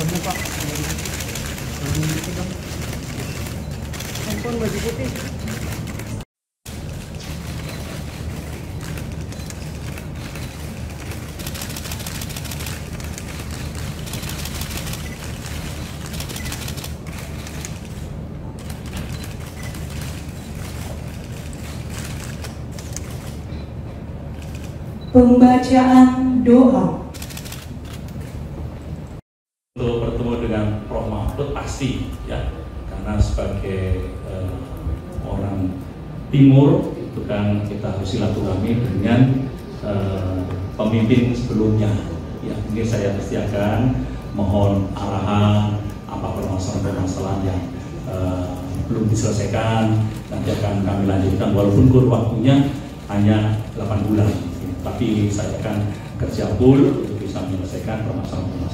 handphonenya Pak. Baju putih dong. Handphone baju putih. Pembacaan doa. Untuk bertemu dengan Prof. Mahfud pasti ya, karena sebagai orang timur itu kan kita harus silaturahmi dengan pemimpin sebelumnya ya. Ini saya pasti akan mohon arahan apa permasalahan-permasalahan yang belum diselesaikan, nanti akan kami lanjutkan walaupun kurun waktunya hanya 8 bulan. Tapi saya akan kerja full untuk bisa menyelesaikan permasalahan-permasalahan